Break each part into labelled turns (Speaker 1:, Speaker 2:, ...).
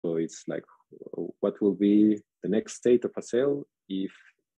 Speaker 1: it's like, what will be the next state of a cell if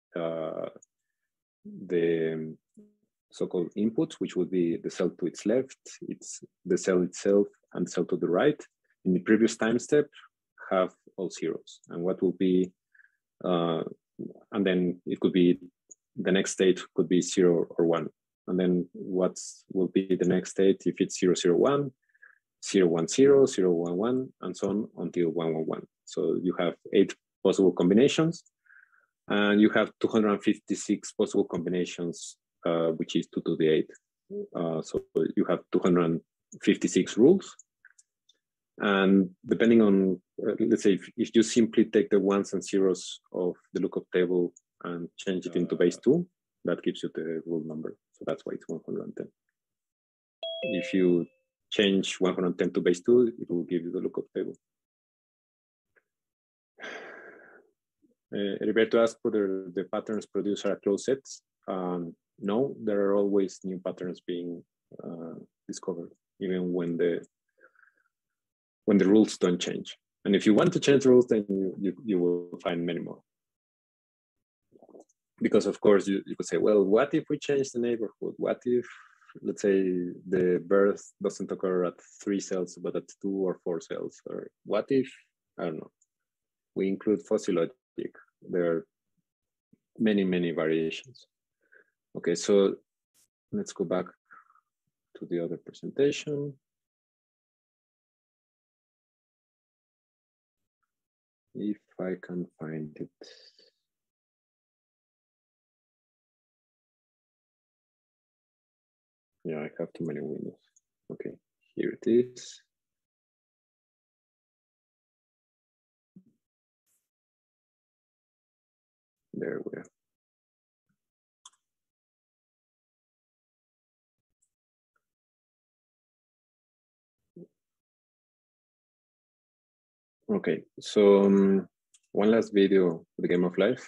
Speaker 1: the so-called inputs, which would be the cell to its left, it's the cell itself, and the cell to the right, in the previous time step, have all zeros. And what will be, and then it could be, the next state could be 0 or 1. And then what will be the next state if it's 0, 0, 1, 0, 1, 0, 0, 1, 1, and so on until 1, 1, 1. So you have 8 possible combinations, and you have 256 possible combinations, which is 2 to the 8. So you have 256 rules. And depending on, let's say, if you simply take the ones and zeros of the lookup table and change it into base 2, that gives you the rule number. So that's why it's 110. If you change 110 to base 2, it will give you the lookup table. Heriberto asked whether the patterns produced are closed sets. No, there are always new patterns being discovered, even when the rules don't change. And if you want to change the rules, then you will find many more. Because of course you could say, well, what if we change the neighborhood? What if, let's say, the birth doesn't occur at 3 cells, but at 2 or 4 cells? Or what if, I don't know, we include fuzzy logic? There are many, many variations. Okay, so let's go back to the other presentation. If I can find it. Yeah, I have too many windows. Okay, here it is. There we are. Okay, so one last video for the game of life.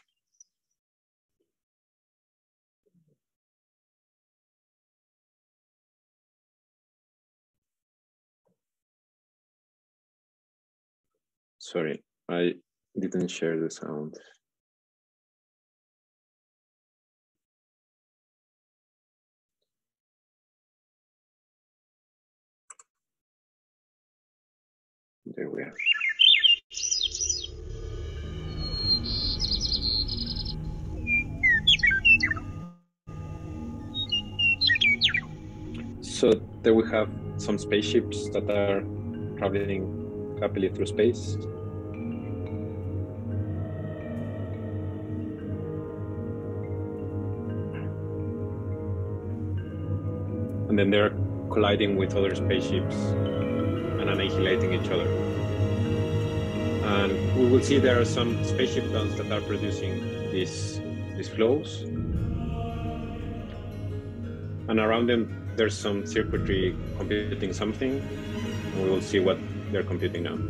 Speaker 1: Sorry, I didn't share the sound. There we are. So there we have some spaceships that are traveling happily through space. And then they're colliding with other spaceships and annihilating each other. And we will see there are some spaceship guns that are producing these flows. And around them, there's some circuitry computing something. And we will see what they're computing now.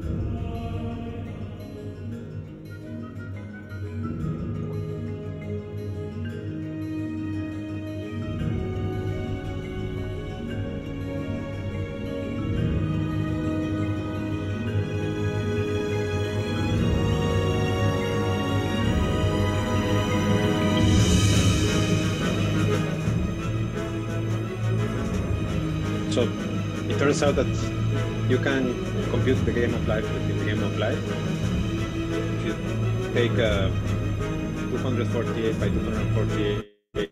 Speaker 1: So it turns out that you can compute the game of life within the game of life. If you take a 248 by 248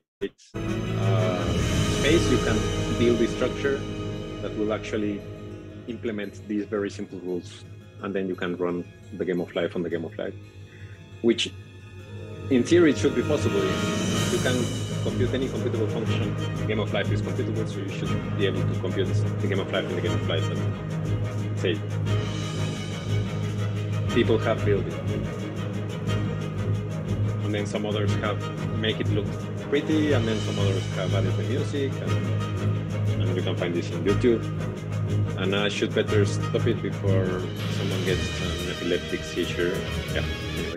Speaker 1: space, you can build a structure that will actually implement these very simple rules, and then you can run the game of life on the game of life, which in theory it should be possible. You can compute any computable function. The game of life is computable, so you should be able to compute the game of life in the game of life. But say people have built it, and then some others have make it look pretty, and then some others have added the music, and you can find this in YouTube. And I should better stop it before someone gets an epileptic seizure. Yeah, anyway.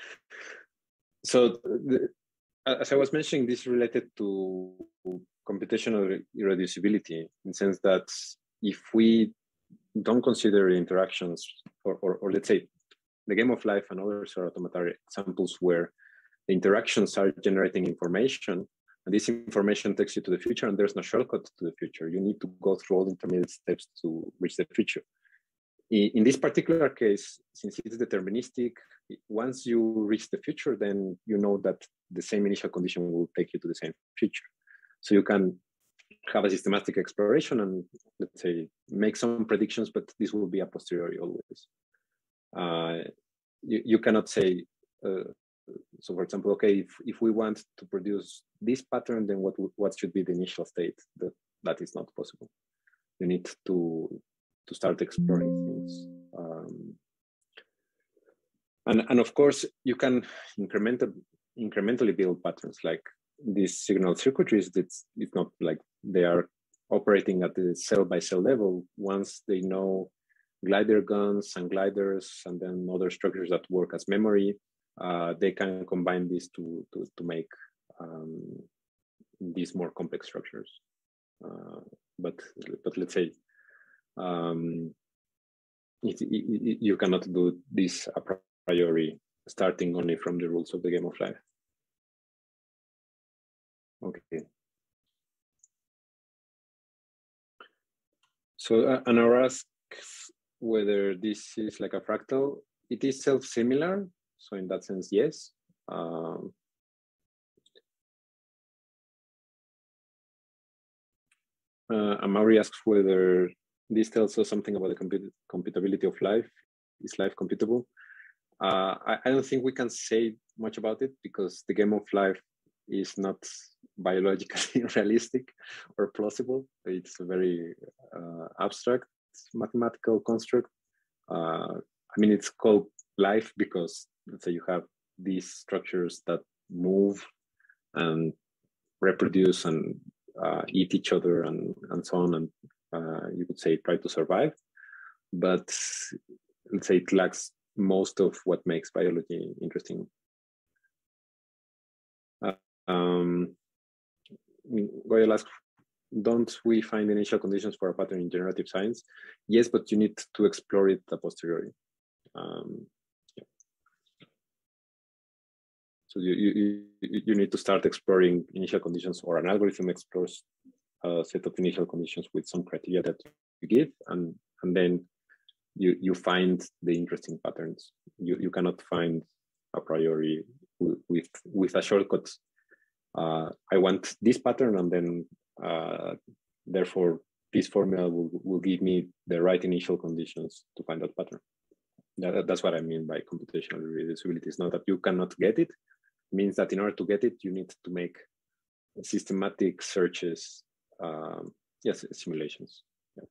Speaker 1: So as I was mentioning, this is related to computational irreducibility, in the sense that if we don't consider interactions, or let's say the game of life and others are automata examples where the interactions are generating information, and this information takes you to the future, and there's no shortcut to the future. You need to go through all the intermediate steps to reach the future. In this particular case, since it's deterministic, once you reach the future, then you know that the same initial condition will take you to the same future. So you can have a systematic exploration and, let's say, make some predictions, but this will be a posteriori always. You cannot say, so for example, okay, if we want to produce this pattern, then what should be the initial state? That is not possible. You need to start exploring things. And of course, you can incrementally build patterns like these signal circuitries. It's not like they are operating at the cell by cell level. Once they know glider guns and gliders and then other structures that work as memory, they can combine these to make these more complex structures. But let's say you cannot do this a priori, starting only from the rules of the game of life. Okay. So Anora asks whether this is like a fractal. It is self-similar, so in that sense, yes. Amaury asks whether this tells us something about the computability of life. Is life computable? I don't think we can say much about it because the game of life is not biologically realistic or plausible. It's a very abstract mathematical construct. I mean, it's called life because, let's say, you have these structures that move and reproduce and eat each other and so on, and you could say try to survive. But let's say it lacks most of what makes biology interesting. Goyal asks, don't we find initial conditions for a pattern in generative science? Yes, but you need to explore it a posteriori. Yeah. So you need to start exploring initial conditions, or an algorithm explores a set of initial conditions with some criteria that you give, and then you find the interesting patterns. You cannot find a priori with a shortcut. I want this pattern, and then therefore this formula will give me the right initial conditions to find that pattern. That's what I mean by computational irreducibility. It's not that you cannot get it. It means that in order to get it, you need to make systematic searches, yes, simulations. Yeah.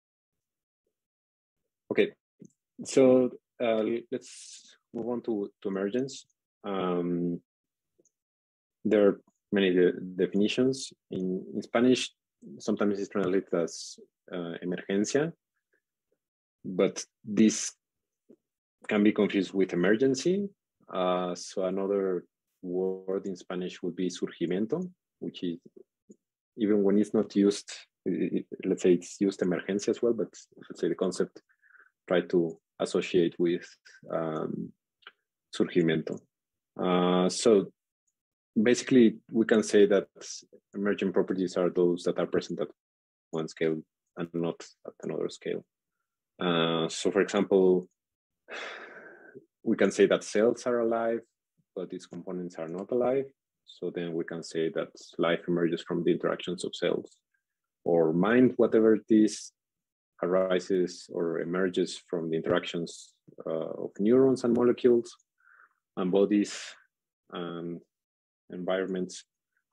Speaker 1: Okay, so let's move on to emergence. There are many definitions. In Spanish, sometimes it's translated as emergencia, but this can be confused with emergency. So another word in Spanish would be surgimiento, which is, even when it's not used, let's say it's used emergencia as well, but let's say the concept try to associate with surgimiento. So basically, we can say that emergent properties are those that are present at one scale and not at another scale. So for example, we can say that cells are alive, but its components are not alive. So then we can say that life emerges from the interactions of cells, or mind, whatever it is, arises or emerges from the interactions of neurons and molecules and bodies and environments.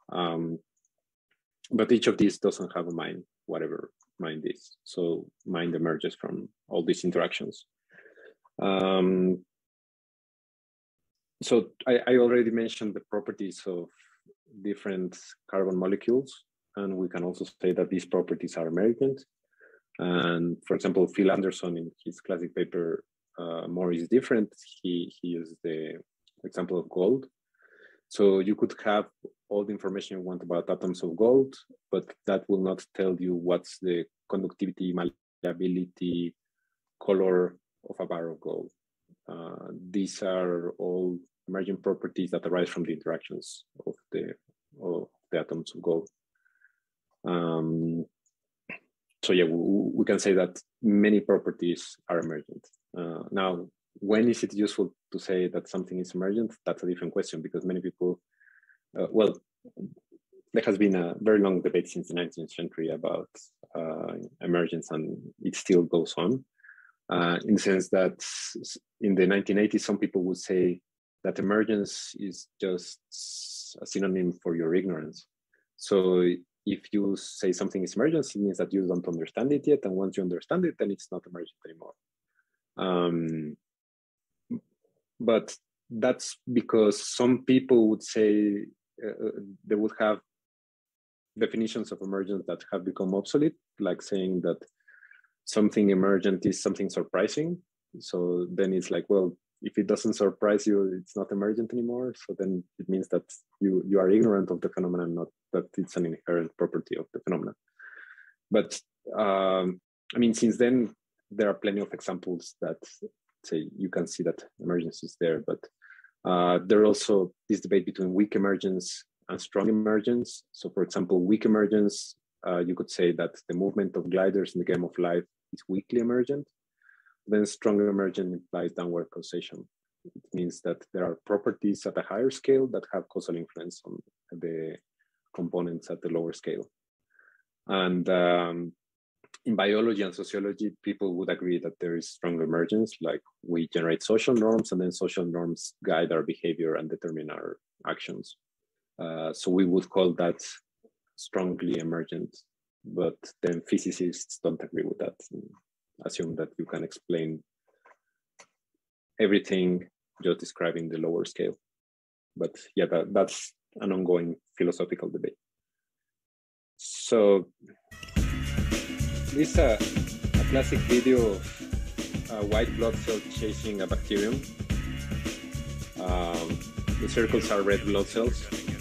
Speaker 1: But each of these doesn't have a mind, whatever mind is. So mind emerges from all these interactions. So I already mentioned the properties of different carbon molecules, and we can also say that these properties are emergent. And for example, Phil Anderson in his classic paper, More is Different, he used the example of gold. So you could have all the information you want about atoms of gold, but that will not tell you what's the conductivity, malleability, color of a bar of gold. These are all emergent properties that arise from the interactions of the atoms of gold. So yeah, we can say that many properties are emergent. Now, when is it useful to say that something is emergent? That's a different question, because many people, well, there has been a very long debate since the 19th century about emergence, and it still goes on. In the sense that in the 1980s, some people would say that emergence is just a synonym for your ignorance. So if you say something is emergent, it means that you don't understand it yet. And once you understand it, then it's not emergent anymore. But that's because some people would say they would have definitions of emergence that have become obsolete, like saying that something emergent is something surprising. So then it's like, well, if it doesn't surprise you, it's not emergent anymore. So then it means that you are ignorant of the phenomenon, not that it's an inherent property of the phenomenon. But I mean, since then, there are plenty of examples that say you can see that emergence is there. But there are also this debate between weak emergence and strong emergence. So for example, weak emergence, you could say that the movement of gliders in the game of life is weakly emergent. Then strong emergence implies downward causation. It means that there are properties at a higher scale that have causal influence on the components at the lower scale. And in biology and sociology, people would agree that there is strong emergence, like we generate social norms, and then social norms guide our behavior and determine our actions. So we would call that strongly emergent, but then physicists don't agree with that. Assume that you can explain everything just describing the lower scale. But yeah, that's an ongoing philosophical debate. So this is a classic video of a white blood cell chasing a bacterium. The circles are red blood cells.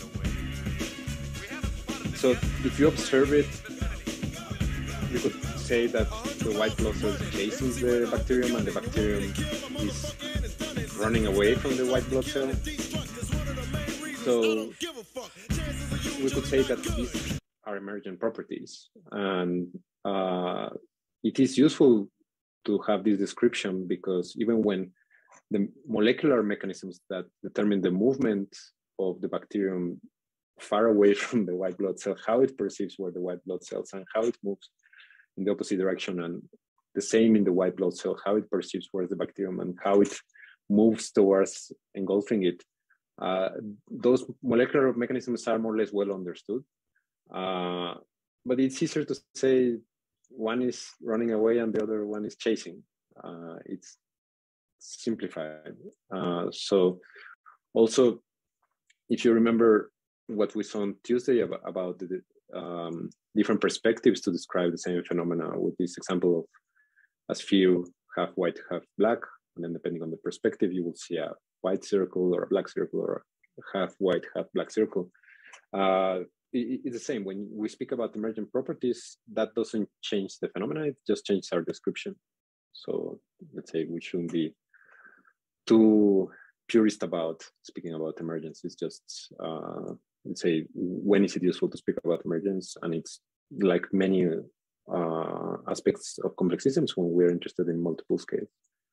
Speaker 1: So if you observe it, you could say that the white blood cell is chasing the bacterium and the bacterium is running away from the white blood cell. So we could say that these are emergent properties. And it is useful to have this description, because even when the molecular mechanisms that determine the movement of the bacterium far away from the white blood cell, how it perceives where the white blood cells and how it moves in the opposite direction, and the same in the white blood cell, how it perceives where the bacterium and how it moves towards engulfing it. Those molecular mechanisms are more or less well understood, but it's easier to say one is running away and the other one is chasing. It's simplified. So also, if you remember what we saw on Tuesday about the different perspectives to describe the same phenomena, with this example of a sphere half white, half black, and then depending on the perspective, you will see a white circle or a black circle or a half white, half black circle. It's the same. When we speak about emergent properties, that doesn't change the phenomena, it just changes our description. So let's say we shouldn't be too purist about speaking about emergence. It's just, let's say, when is it useful to speak about emergence? And it's like many aspects of complex systems when we're interested in multiple scales.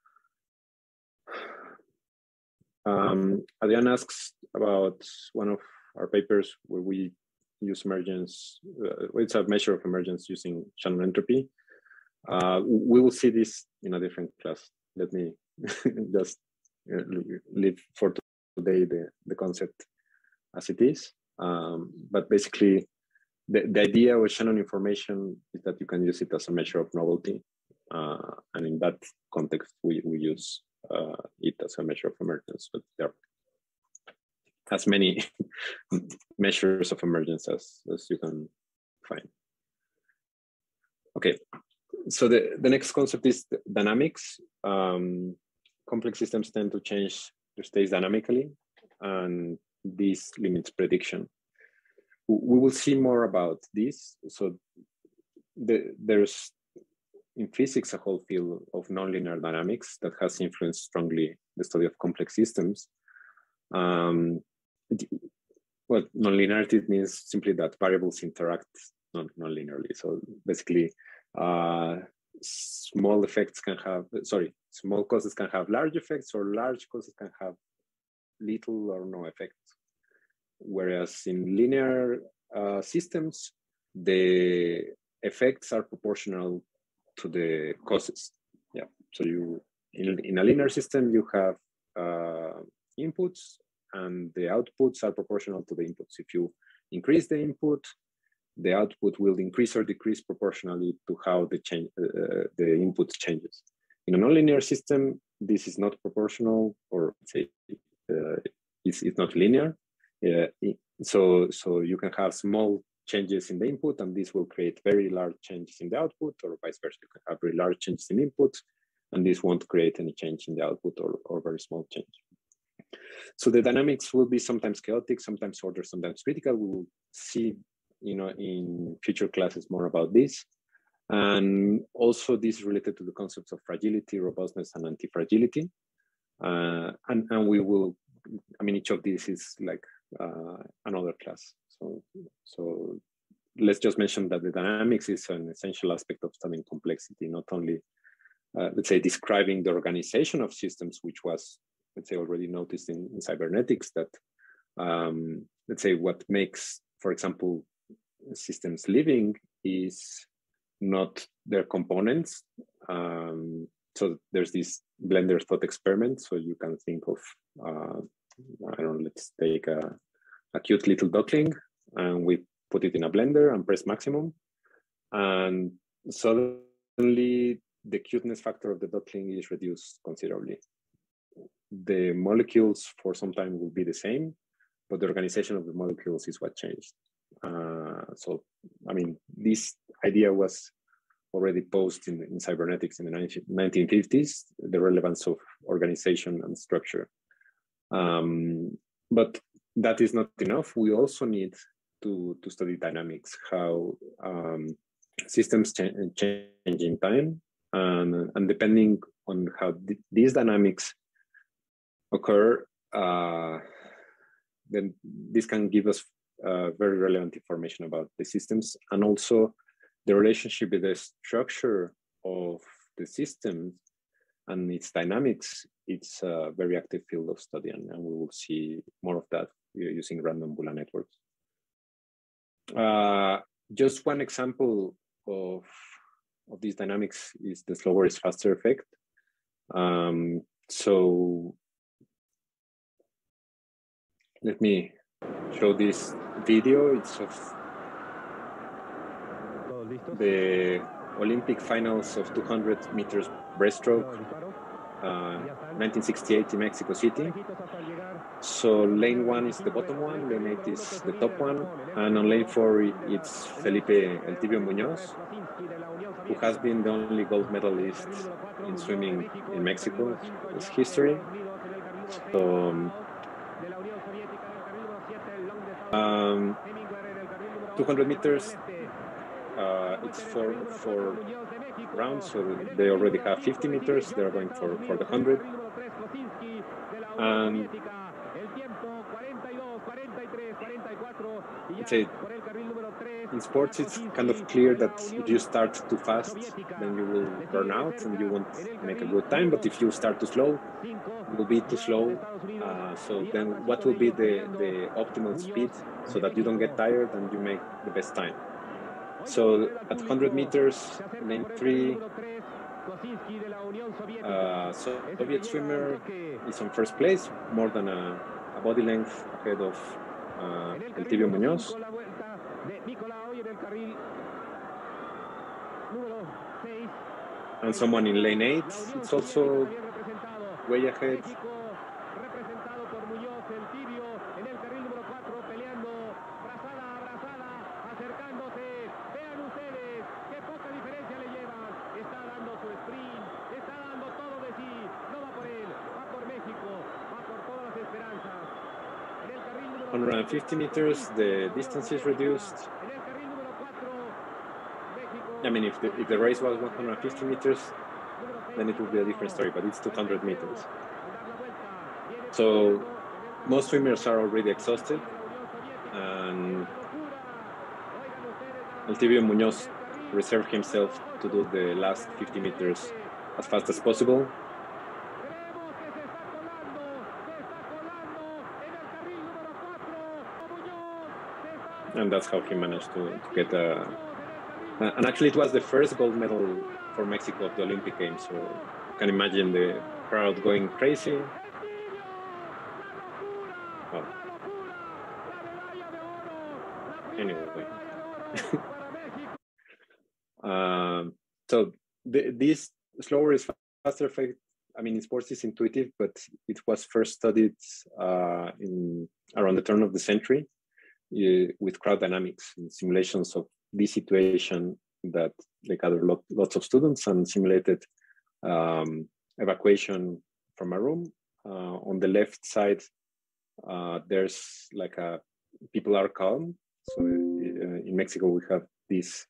Speaker 1: Adrian asks about one of our papers where we use emergence. It's a measure of emergence using Shannon entropy. We will see this in a different class. Let me just leave for today the concept as it is. But basically, the idea with Shannon information is that you can use it as a measure of novelty. And in that context, we use it as a measure of emergence. But there are as many measures of emergence as you can find. Okay, so the next concept is dynamics. Complex systems tend to change their states dynamically, and this limits prediction. We will see more about this. So there's in physics a whole field of nonlinear dynamics that has influenced strongly the study of complex systems. Well, nonlinearity means simply that variables interact non-linearly. So basically, small causes can have large effects, or large causes can have little or no effect. Whereas in linear systems, the effects are proportional to the causes. Yeah. So you in a linear system, you have inputs, and the outputs are proportional to the inputs. If you increase the input, the output will increase or decrease proportionally to how the input changes. In a nonlinear system, this is not proportional, or say it's not linear. So you can have small changes in the input, and this will create very large changes in the output, or vice versa. You can have very large changes in input, and this won't create any change in the output, or very small change. So the dynamics will be sometimes chaotic, sometimes ordered, sometimes critical. We will see, in future classes more about this. And also this is related to the concepts of fragility, robustness, and anti-fragility. And we will, each of these is like another class. So let's just mention that the dynamics is an essential aspect of studying complexity, not only, let's say, describing the organization of systems, which was, let's say, already noticed in cybernetics, that, let's say, what makes, for example, systems living is not their components. So there's this blender thought experiment. So you can think of, I don't know, let's take a cute little duckling, and we put it in a blender and press maximum. And suddenly the cuteness factor of the duckling is reduced considerably. The molecules for some time will be the same, but the organization of the molecules is what changed. So, this idea was already posed in cybernetics in the 1950s, the relevance of organization and structure. But that is not enough. We also need to study dynamics, how systems change in time, and depending on how these dynamics occur, then this can give us very relevant information about the systems, and also the relationship with the structure of the system and its dynamics. It's a very active field of study, and we will see more of that using random Boolean networks. Just one example of these dynamics is the slower is faster effect. So let me show this video. It's of the Olympic finals of 200 meters breaststroke, 1968 in Mexico City. So lane 1 is the bottom one, lane 8 is the top one, and on lane 4 it's Felipe El Tibio Muñoz, who has been the only gold medalist in swimming in Mexico. It's history. So 200 meters, it's four rounds, so they already have 50 meters. They're going for the 100. And in sports, it's kind of clear that if you start too fast, then you will burn out and you won't make a good time. But if you start too slow, you will be too slow. So then what will be the optimal speed so that you don't get tired and you make the best time? So at 100 meters, lane 3, Soviet swimmer is on first place, more than a body length ahead of El Tibio Muñoz. And someone in lane 8, it's also way ahead. On 150 meters, the distance is reduced. I mean, if the race was 150 meters, then it would be a different story, but it's 200 meters. So most swimmers are already exhausted, and Eltibio Muñoz reserved himself to do the last 50 meters as fast as possible. And that's how he managed to get and actually it was the first gold medal for Mexico at the Olympic Games. So you can imagine the crowd going crazy. Well, anyway. So this slower is faster effect, I mean, in sports is intuitive, but it was first studied around the turn of the century with crowd dynamics in simulations of this situation that they gathered lots of students and simulated evacuation from a room. On the left side, there's like people are calm. So in Mexico, we have these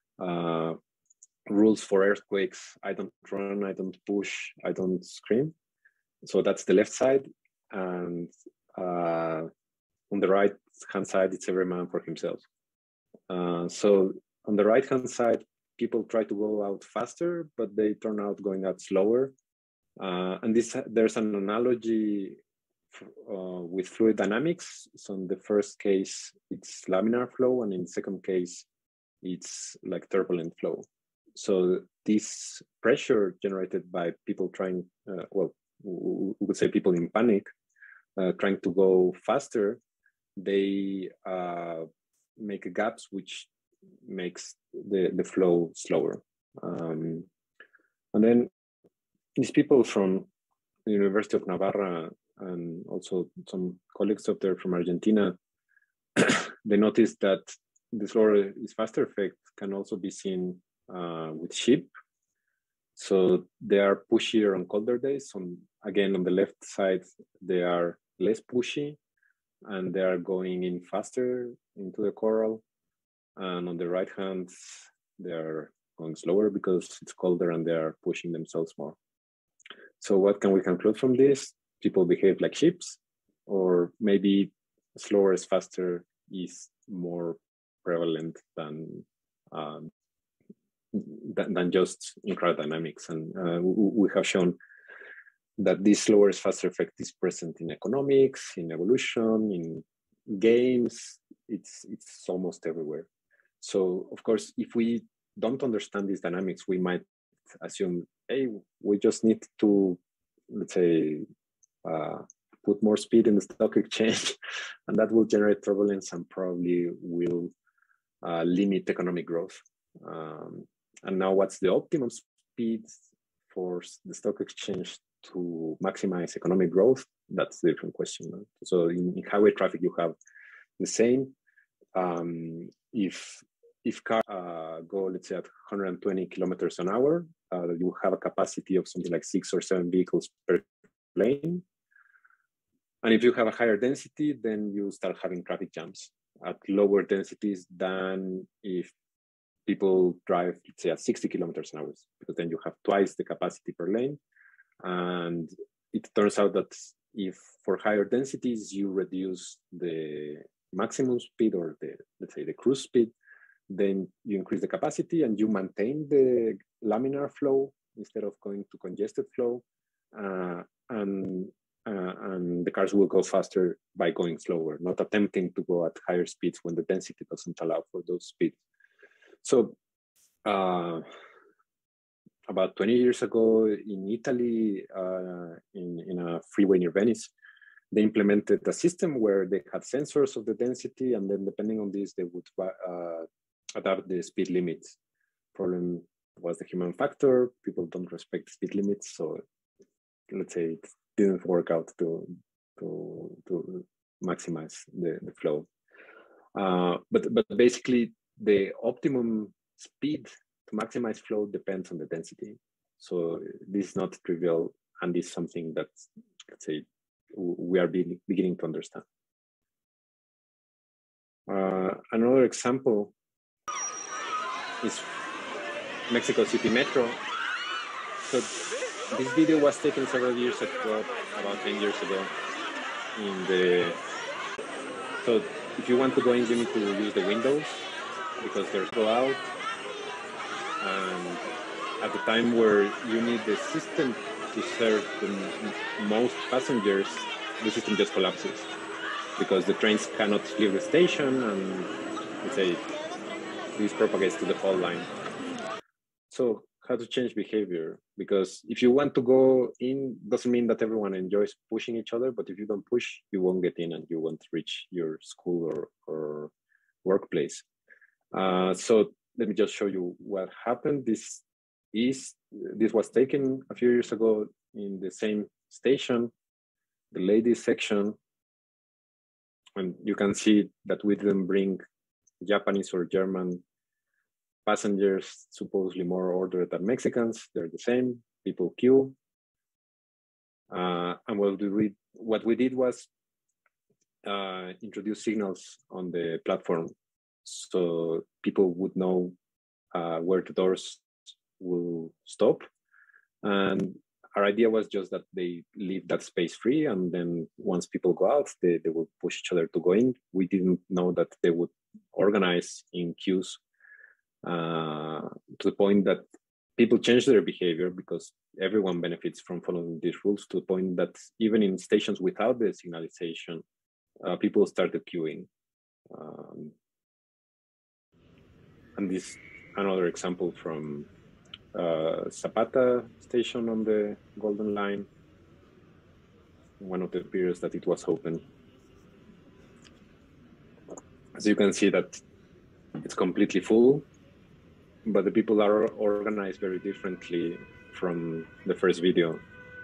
Speaker 1: rules for earthquakes. I don't run, I don't push, I don't scream. So that's the left side. And on the right hand side, it's every man for himself. So on the right hand side, people try to go out faster, but they turn out going out slower. And there's an analogy with fluid dynamics. So in the first case, it's laminar flow, and in the second case, it's like turbulent flow. So this pressure generated by people trying, we would say people in panic, trying to go faster, they make gaps which makes the flow slower. And then these people from the University of Navarra and also some colleagues up there from Argentina, they noticed that the slower is faster effect can also be seen with sheep. So they are pushier on colder days. Again, on the left side, they are less pushy and they are going in faster into the coral. And on the right hand, they are going slower because it's colder and they are pushing themselves more. So what can we conclude from this? People behave like sheep, or maybe slower is faster is more prevalent than just in crowd dynamics. And we have shown that this slower is faster effect is present in economics, in evolution, in games. It's almost everywhere. So of course, if we don't understand these dynamics, we might assume, hey, we just need to, let's say, put more speed in the stock exchange, and that will generate turbulence and probably will limit economic growth. And now what's the optimum speed for the stock exchange to maximize economic growth? That's a different question. Right? So in highway traffic, you have the same. If cars go, let's say, at 120 kilometers an hour, you have a capacity of something like 6 or 7 vehicles per lane. And if you have a higher density, then you start having traffic jams at lower densities than if people drive, let's say, at 60 kilometers an hour, because then you have twice the capacity per lane. And it turns out that if for higher densities, you reduce the maximum speed or let's say the cruise speed, then you increase the capacity and you maintain the laminar flow instead of going to congested flow. And the cars will go faster by going slower, not attempting to go at higher speeds when the density doesn't allow for those speeds. So about 20 years ago in Italy, in a freeway near Venice, they implemented a system where they had sensors of the density, and then depending on this, they would adapt the speed limits. Problem was the human factor. People don't respect speed limits, so let's say it didn't work out to maximize the flow. But basically, the optimum speed to maximize flow depends on the density. So this is not trivial, and this is something that, let's say, we are beginning to understand. Another example is Mexico City Metro. So this video was taken several years ago, about 10 years ago. So if you want to go in, you need to use the windows because there's go out. And at the time where you need the system to serve the most passengers, the system just collapses because the trains cannot leave the station, and let's say this propagates to the whole line. So how to change behavior? Because if you want to go in, doesn't mean that everyone enjoys pushing each other, but if you don't push, you won't get in and you won't reach your school or workplace. So let me just show you what happened. This was taken a few years ago in the same station, the ladies section. And you can see that we didn't bring Japanese or German passengers, supposedly more ordered than Mexicans. They're the same, people queue. And what we did was introduce signals on the platform so people would know where the doors will stop. And our idea was just that they leave that space free, and then once people go out, they will push each other to go in. We didn't know that they would organize in queues to the point that people change their behavior because everyone benefits from following these rules, to the point that even in stations without the signalization, people started queuing. And this another example from Zapata station on the Golden Line, one of the periods that it was open. As you can see that it's completely full, but the people are organized very differently from the first video.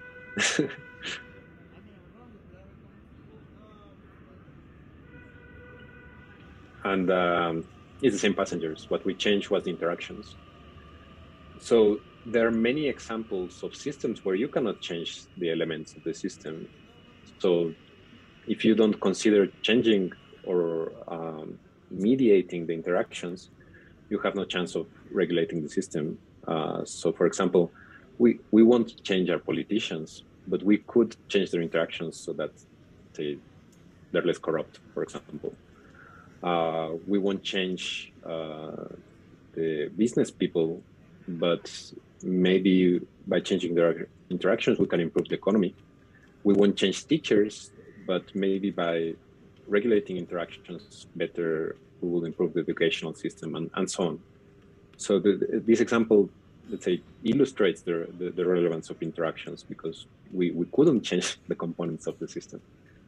Speaker 1: And it's the same passengers. What we changed was the interactions. So there are many examples of systems where you cannot change the elements of the system. So if you don't consider changing or mediating the interactions, you have no chance of regulating the system. So for example, we won't change our politicians, but we could change their interactions so that they're less corrupt, for example. We won't change the business people, but maybe by changing their interactions, we can improve the economy. We won't change teachers, but maybe by regulating interactions better, we will improve the educational system, and so on. So this example, let's say, illustrates the relevance of interactions, because we couldn't change the components of the system.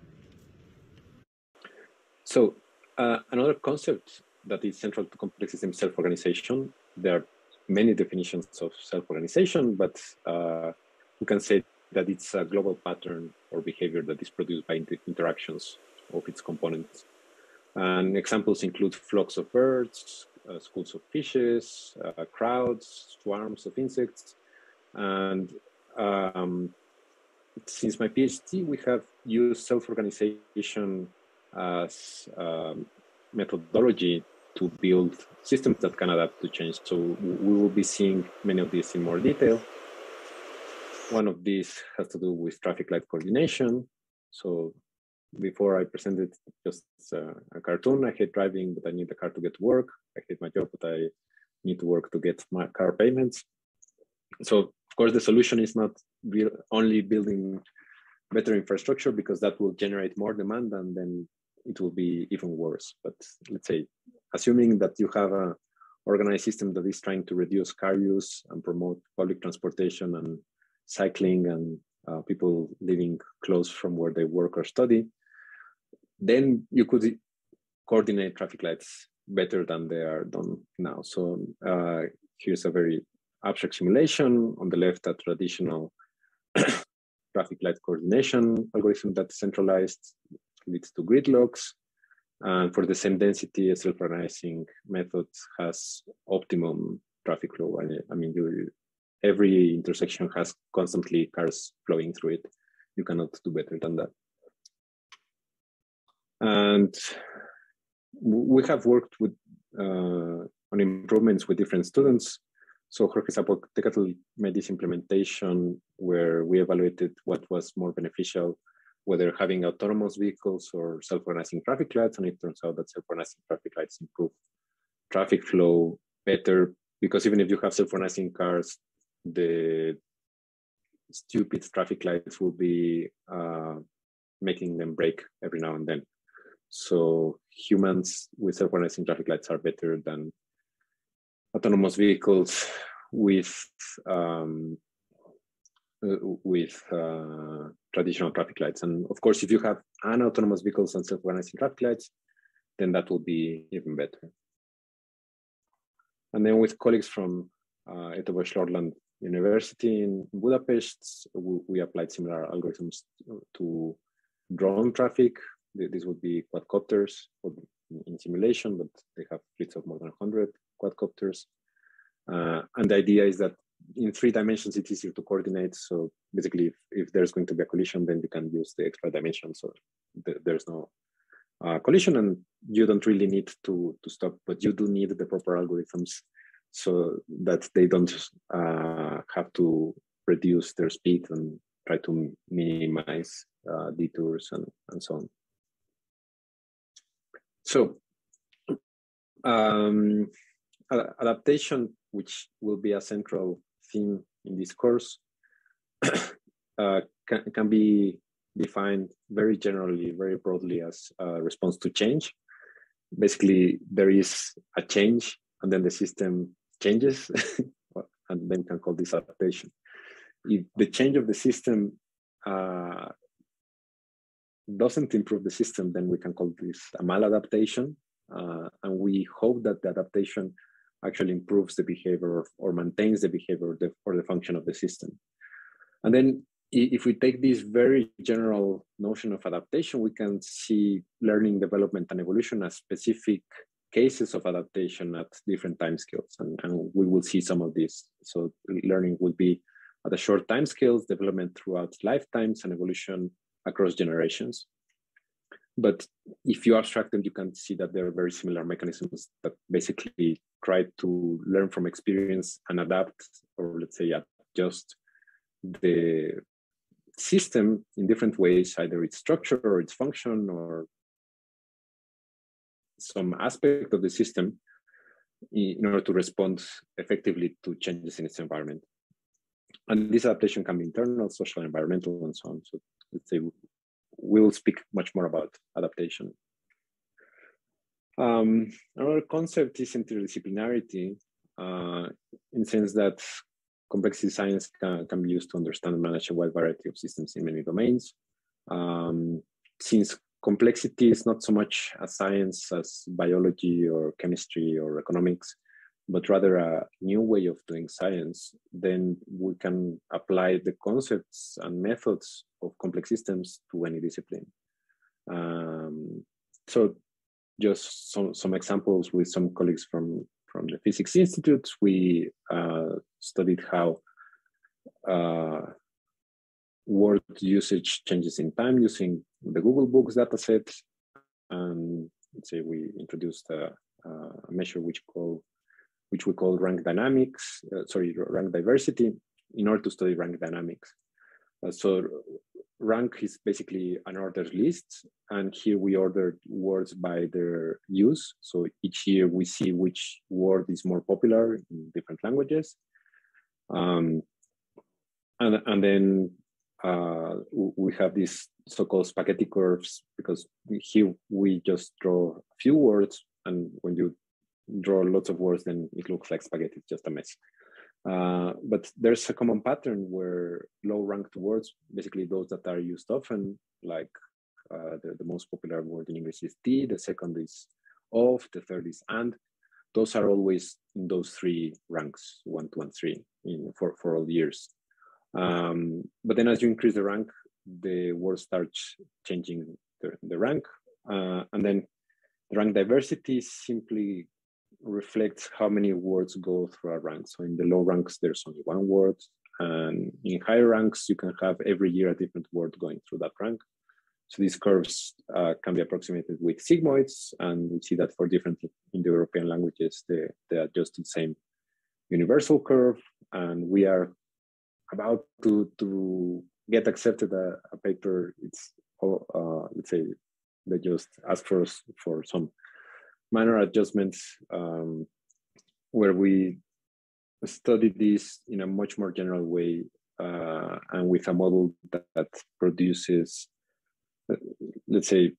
Speaker 1: So another concept that is central to complex system self-organization, there are many definitions of self-organization, but we can say that it's a global pattern or behavior that is produced by interactions of its components. And examples include flocks of birds, schools of fishes, crowds, swarms of insects. And since my PhD, we have used self-organization as methodology to build systems that can adapt to change. So we will be seeing many of these in more detail. One of these has to do with traffic light coordination. So before I presented just a cartoon, I hate driving, but I need a car to get to work. I hate my job, but I need to work to get my car payments. So of course, the solution is not only building better infrastructure, because that will generate more demand and then it will be even worse. But let's say, assuming that you have an organized system that is trying to reduce car use and promote public transportation and cycling and people living close from where they work or study, then you could coordinate traffic lights better than they are done now. So here's a very abstract simulation. On the left, a traditional traffic light coordination algorithm that's centralized, leads to gridlocks. And for the same density, a self-organizing method has optimum traffic flow. I mean, every intersection has constantly cars flowing through it. You cannot do better than that. And we have worked with on improvements with different students. So Jorge Zapotecatl made this implementation where we evaluated what was more beneficial, whether having autonomous vehicles or self-organizing traffic lights. And it turns out that self-organizing traffic lights improve traffic flow better, because even if you have self-organizing cars, the stupid traffic lights will be making them break every now and then. So humans with self-organizing traffic lights are better than autonomous vehicles with traditional traffic lights. And of course, if you have autonomous vehicles and self-organizing traffic lights, then that will be even better. And then with colleagues from Eötvös Loránd University in Budapest, we applied similar algorithms to drone traffic. This would be quadcopters in simulation, but they have fleets of more than 100 quadcopters. And the idea is that in 3 dimensions, it's easier to coordinate. So basically, if there's going to be a collision, then you can use the extra dimension. So there's no collision, and you don't really need to stop, but you do need the proper algorithms so that they don't have to reduce their speed and try to minimize detours and so on. So adaptation, which will be a central theme in this course, can be defined very generally, very broadly as a response to change. Basically, there is a change and then the system changes, and then can call this adaptation. If the change of the system doesn't improve the system, then we can call this a maladaptation. And we hope that the adaptation actually improves the behavior or maintains the behavior or the function of the system. And then if we take this very general notion of adaptation, we can see learning, development, and evolution as specific cases of adaptation at different timescales. And we will see some of these. So learning will be at a short timescales, development throughout lifetimes, and evolution across generations. But if you abstract them, you can see that there are very similar mechanisms that basically try to learn from experience and adapt, or let's say adjust the system in different ways, either its structure or its function or some aspect of the system, in order to respond effectively to changes in its environment. And this adaptation can be internal, social, environmental, and so on. So let's say we will speak much more about adaptation. Another concept is interdisciplinarity, in the sense that complexity science can be used to understand and manage a wide variety of systems in many domains. Since complexity is not so much a science as biology or chemistry or economics, but rather a new way of doing science, then we can apply the concepts and methods of complex systems to any discipline. So just some examples with some colleagues from the Physics Institute, we studied how word usage changes in time using the Google Books dataset. And let's say we introduced a measure which we call rank diversity, in order to study rank dynamics. So rank is basically an ordered list, and here we ordered words by their use. So each year we see which word is more popular in different languages. And then we have these so-called spaghetti curves, because here we just draw a few words, and when you draw lots of words, then it looks like spaghetti, it's just a mess. But there's a common pattern where low-ranked words, basically those that are used often, like the most popular word in English is "the", the second is "of", the third is "and". Those are always in those 3 ranks, 1, 2, and 3, for all years. But then as you increase the rank, the word starts changing the rank. And then the rank diversity simply reflects how many words go through a rank. So in the low ranks, there's only 1 word. And in higher ranks, you can have every year a different word going through that rank. So these curves can be approximated with sigmoids. And we see that for different Indo-European languages, they adjust the same universal curve, and we are about to get accepted a paper. It's let's say they just ask for us for some minor adjustments, where we study this in a much more general way, and with a model that produces, let's say,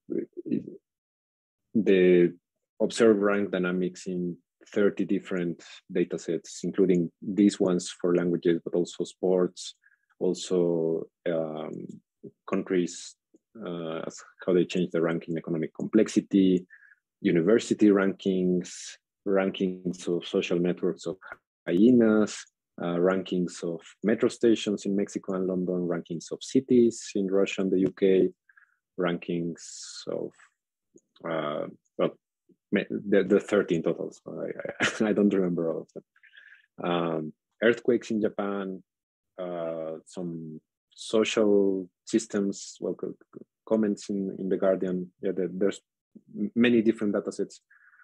Speaker 1: the observed rank dynamics in 30 different data sets, including these ones for languages, but also sports, also countries, how they change the ranking, economic complexity, university rankings, rankings of social networks of hyenas, rankings of metro stations in Mexico and London, rankings of cities in Russia and the UK, rankings of, well, the 13 totals. I don't remember all of them. Earthquakes in Japan, some social systems, well, comments in The Guardian. Yeah, there's many different data sets.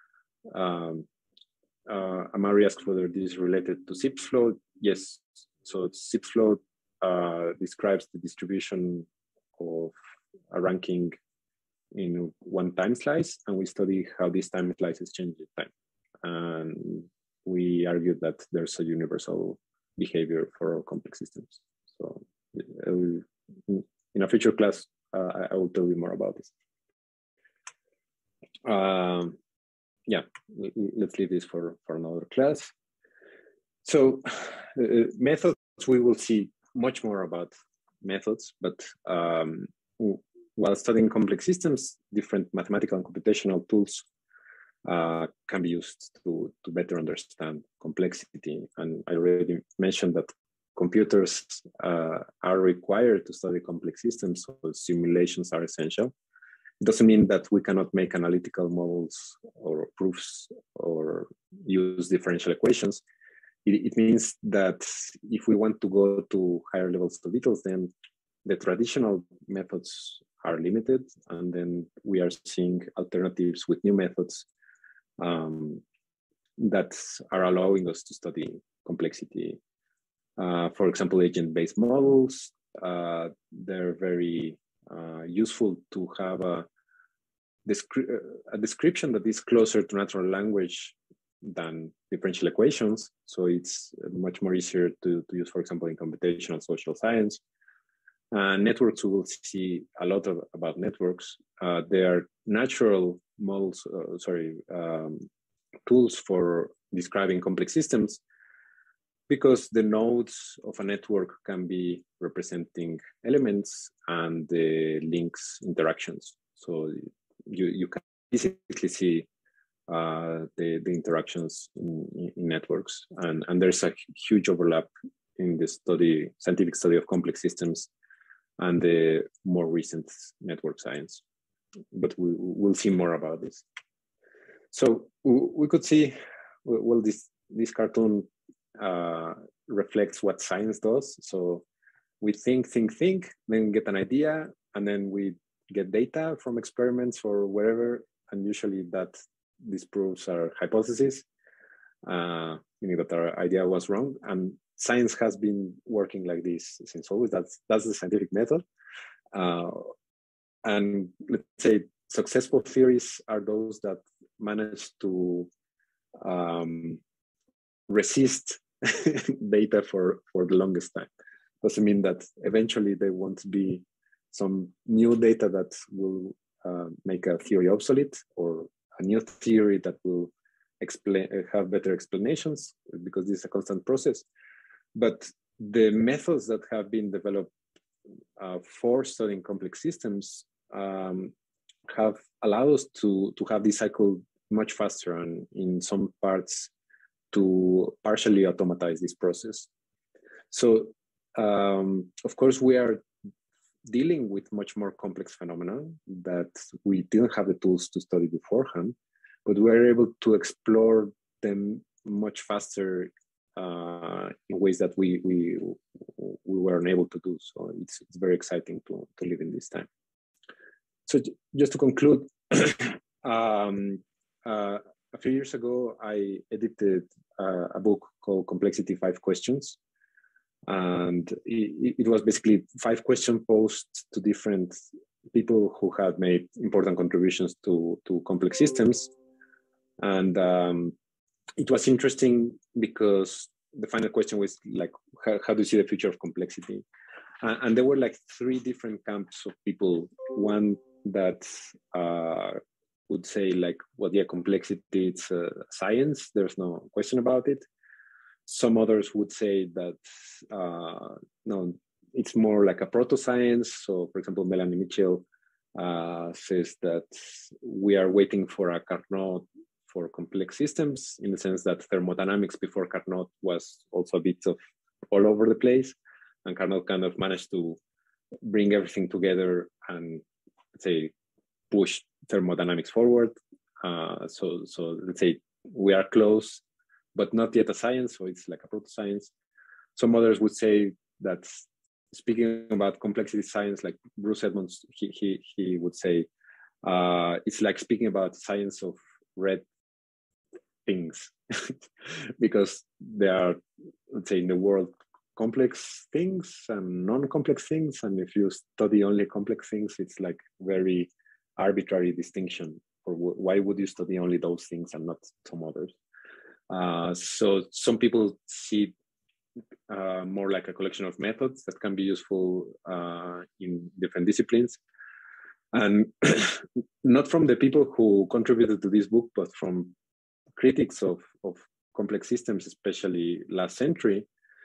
Speaker 1: Amari asked whether this is related to Zipf-flow. Yes, so Zipf-flow describes the distribution of a ranking in one time slice, and we study how these time slices change with time. And we argued that there's a universal behavior for all complex systems. So in a future class, I will tell you more about this. Yeah, let's leave this for another class. So methods, we will see much more about methods, but while studying complex systems, different mathematical and computational tools can be used to better understand complexity. And I already mentioned that computers are required to study complex systems, so simulations are essential. It doesn't mean that we cannot make analytical models or proofs or use differential equations. It means that if we want to go to higher levels of details, then the traditional methods are limited, and then we are seeing alternatives with new methods that are allowing us to study complexity. For example, agent-based models, they're very useful to have a description that is closer to natural language than differential equations. So it's much more easier to use, for example, in computational social science. Networks, we will see a lot about networks. They are natural models, tools for describing complex systems, because the nodes of a network can be representing elements and the links interactions. So you can basically see the interactions in networks. And there's a huge overlap in the scientific study of complex systems and the more recent network science. But we'll see more about this. So we could see, well, this cartoon reflects what science does. So we think, then get an idea, and then we get data from experiments or wherever, and usually that disproves our hypothesis, meaning that our idea was wrong. And science has been working like this since always. That's the scientific method. And let's say successful theories are those that manage to resist data for the longest time. Doesn't mean that eventually there won't be some new data that will make a theory obsolete, or a new theory that will have better explanations, because this is a constant process. But the methods that have been developed for studying complex systems have allowed us to have this cycle much faster, and in some parts to partially automatize this process. So of course we are dealing with much more complex phenomena that we didn't have the tools to study beforehand, but we are able to explore them much faster in ways that we weren't able to do. So it's very exciting to live in this time. So just to conclude, a few years ago, I edited a book called Complexity 5 Questions. And it was basically 5 questions posed to different people who had made important contributions to complex systems. And it was interesting because the final question was like, how do you see the future of complexity? And there were like 3 different camps of people. One that would say like, well, yeah, complexity, it's science. There's no question about it. Some others would say that, no, it's more like a proto-science. So for example, Melanie Mitchell says that we are waiting for a Carnot for complex systems, in the sense that thermodynamics before Carnot was also a bit of all over the place. And Carnot kind of managed to bring everything together and, let's say, push thermodynamics forward. So let's say we are close, but not yet a science. So it's like a proto-science. Some others would say that, speaking about complexity science, like Bruce Edmonds, he would say it's like speaking about science of red things, because there are, let's say, in the world, complex things and non-complex things. And if you study only complex things, it's like very arbitrary distinction. Or why would you study only those things and not some others? So some people see more like a collection of methods that can be useful in different disciplines. And not from the people who contributed to this book, but from critics of complex systems, especially last century.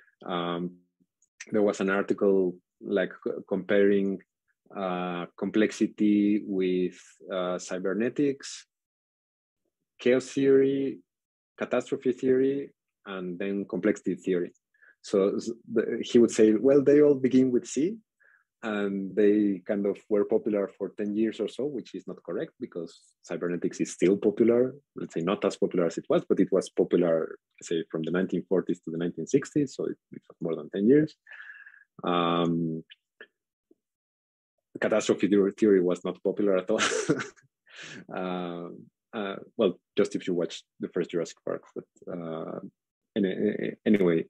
Speaker 1: There was an article like comparing complexity with cybernetics, chaos theory, catastrophe theory, and then complexity theory. So he would say, well, they all begin with C, and they kind of were popular for 10 years or so, which is not correct, because cybernetics is still popular. Let's say not as popular as it was, but it was popular, say, from the 1940s to the 1960s. So it was more than 10 years. Catastrophe theory was not popular at all. Well, just if you watch the first Jurassic Park. But anyway,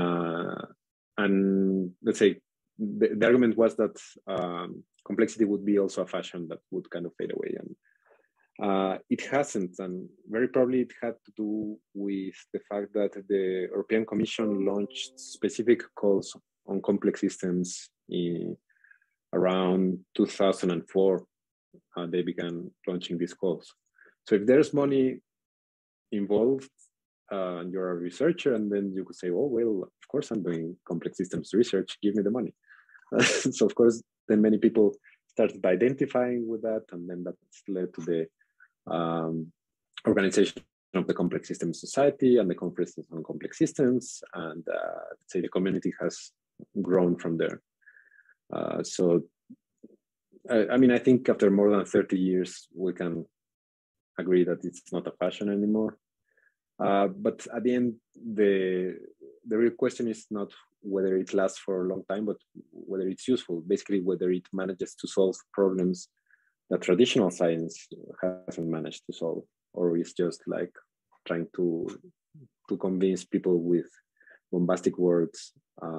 Speaker 1: and let's say, the argument was that complexity would be also a fashion that would kind of fade away, and it hasn't, and very probably it had to do with the fact that the European Commission launched specific calls on complex systems around 2004. They began launching these calls. So if there's money involved, and you're a researcher, and then you could say, oh, well, of course I'm doing complex systems research, give me the money. So of course, then many people started identifying with that, and then that led to the organization of the Complex Systems Society and the Conferences on Complex Systems, and let's say the community has grown from there. So, I mean, I think after more than 30 years, we can agree that it's not a fashion anymore. But at the end, the real question is not whether it lasts for a long time, but whether it's useful. Basically, whether it manages to solve problems that traditional science hasn't managed to solve, or is just like trying to convince people with bombastic words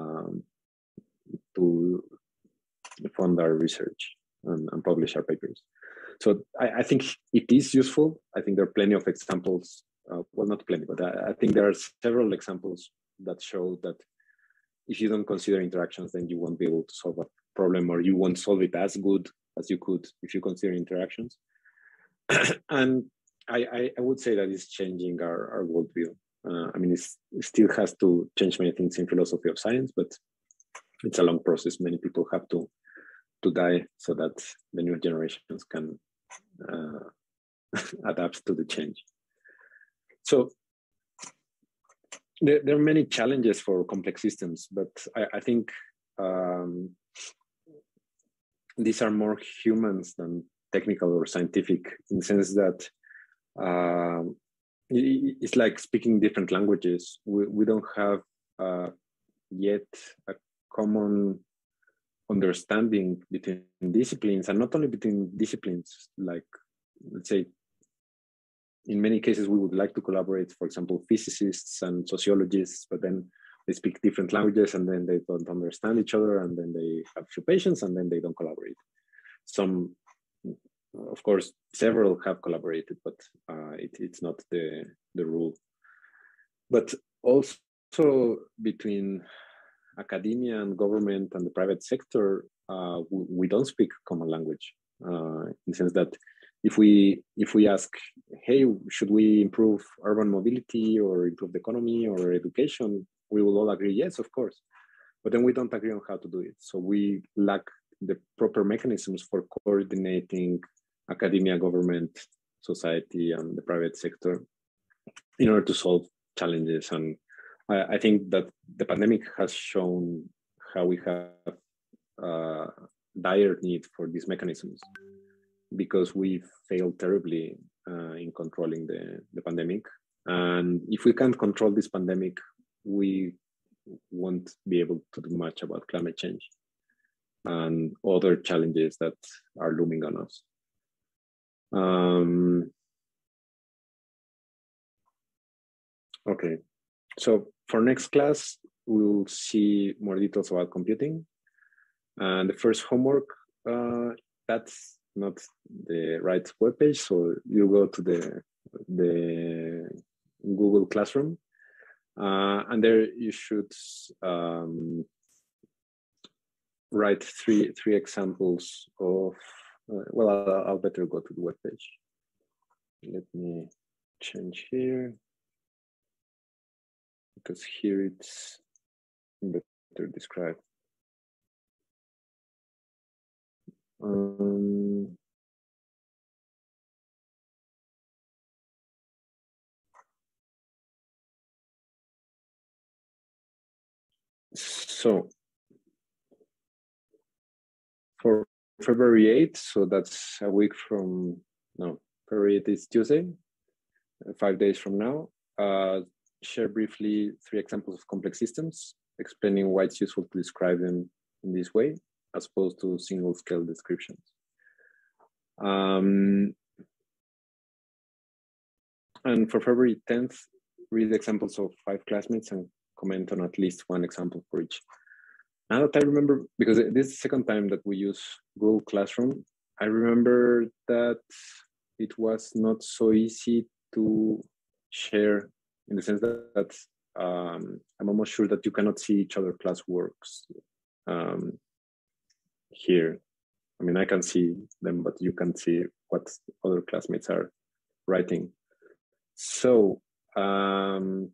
Speaker 1: to fund our research and publish our papers. So I think it is useful. I think there are plenty of examples. Well, not plenty, but I think there are several examples that show that if you don't consider interactions, then you won't be able to solve a problem, or you won't solve it as good as you could if you consider interactions. And I would say that it's changing our worldview. I mean, it still has to change many things in philosophy of science, but it's a long process. Many people have to die so that the new generations can adapt to the change. So there are many challenges for complex systems, but I think these are more humans than technical or scientific, in the sense that it's like speaking different languages. We don't have yet a common understanding between disciplines, and not only between disciplines, like, let's say, in many cases, we would like to collaborate, for example, physicists and sociologists, but then they speak different languages and then they don't understand each other and then they have few patients and then they don't collaborate. Some, of course, several have collaborated, but it's not the rule. But also between academia and government and the private sector, we don't speak common language, in the sense that if we ask, hey, should we improve urban mobility or improve the economy or education, we will all agree, yes, of course. But then we don't agree on how to do it. So we lack the proper mechanisms for coordinating academia, government, society, and the private sector in order to solve challenges. And I think that the pandemic has shown how we have dire need for these mechanisms, because we failed terribly in controlling the pandemic. And if we can't control this pandemic, we won't be able to do much about climate change and other challenges that are looming on us. Okay, so for next class, we'll see more details about computing. And the first homework, that's not the right webpage, so you go to the Google Classroom, and there you should write three examples of. Well, I'll better go to the webpage. Let me change here, because here it's better described. So for February 8th, so that's a week from, no, February 8th is Tuesday, 5 days from now, share briefly 3 examples of complex systems, explaining why it's useful to describe them in this way, as opposed to single scale descriptions. And for February 10th, read examples of 5 classmates and comment on at least 1 example for each. Now that I remember, because this is the second time that we use Google Classroom, I remember that it was not so easy to share, in the sense that I'm almost sure that you cannot see each other classworks here. I mean, I can see them, but you can't see what other classmates are writing. So the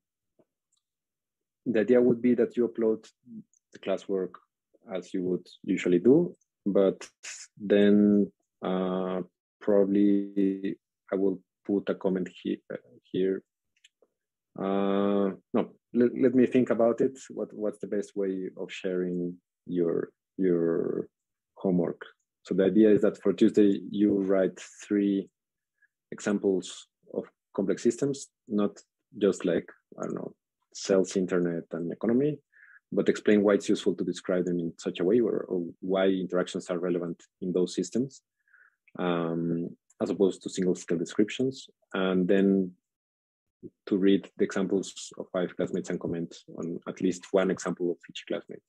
Speaker 1: idea would be that you upload the classwork as you would usually do, but then probably I will put a comment here. No, let me think about it. What's the best way of sharing your homework? So the idea is that for Tuesday, you write 3 examples of complex systems, not just like, I don't know, cells, internet, and economy, but explain why it's useful to describe them in such a way, or why interactions are relevant in those systems, as opposed to single scale descriptions. And then to read the examples of 5 classmates and comment on at least 1 example of each classmate.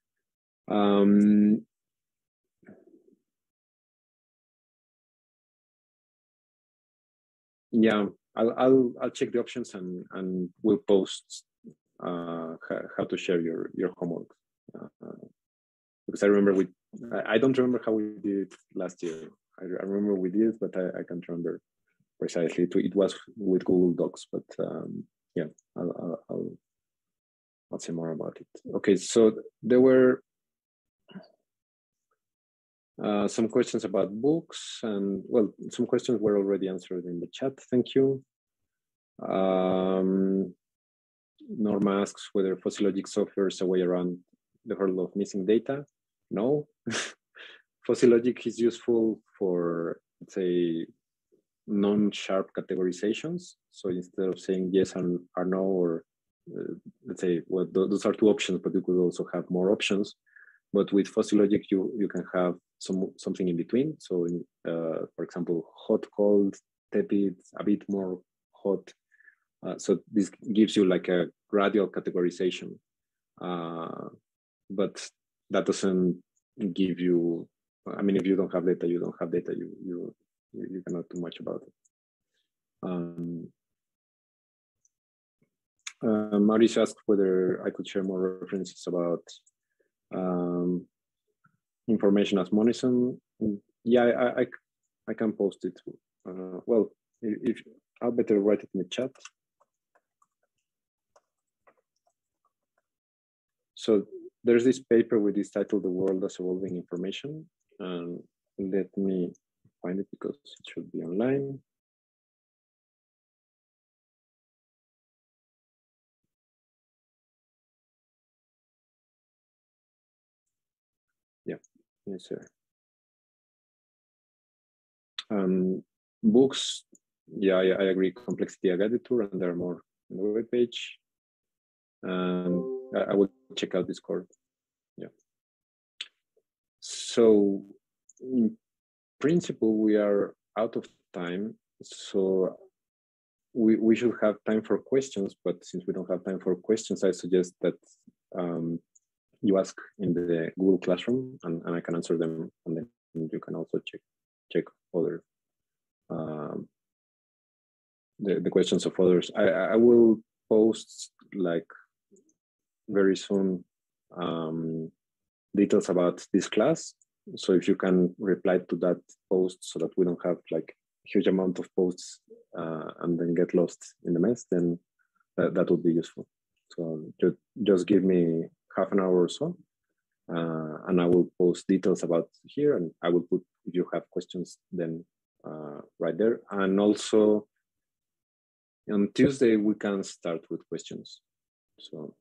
Speaker 1: Yeah, I'll check the options and we'll post how to share your homework, because I remember I don't remember how we did it last year. I remember we did it, but I can't remember precisely. It was with Google Docs, but yeah, I'll say more about it. Okay, so there were some questions about books, and well, some questions were already answered in the chat. Thank you. Norma asks whether FuzzyLogic offers a way around the hurdle of missing data. No. FuzzyLogic is useful for, let's say, non-sharp categorizations. So instead of saying yes or no, or let's say, well, those are 2 options, but you could also have more options. But with FuzzyLogic, you can have something in between. So, for example, hot, cold, tepid, a bit more hot. So this gives you like a gradual categorization, but that doesn't give you, I mean, if you don't have data, you don't have data, you cannot do much about it. Maurice asked whether I could share more references about information as monism. Yeah, I can post it. Well, if I'll better write it in the chat. So there's this paper with this title, "The World as Evolving Information." Let me find it because it should be online. Yeah, yes, sir. Books, yeah, I agree. Complexity, I got the tour, and there are more on the web page. And I will check out Discord. Yeah. So in principle, we are out of time. So we should have time for questions, but since we don't have time for questions, I suggest that you ask in the Google Classroom and I can answer them, and then you can also check other the questions of others. I will post like very soon details about this class. So if you can reply to that post so that we don't have like a huge amount of posts and then get lost in the mess, then that would be useful. So just give me half an hour or so, and I will post details about here, and I will put, if you have questions, then right there. And also on Tuesday, we can start with questions. So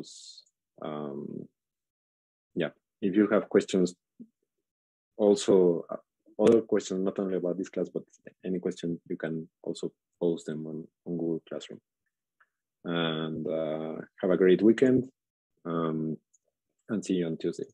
Speaker 1: yeah, if you have questions, also other questions, not only about this class, but any question, you can also post them on Google Classroom. And have a great weekend, and see you on Tuesday.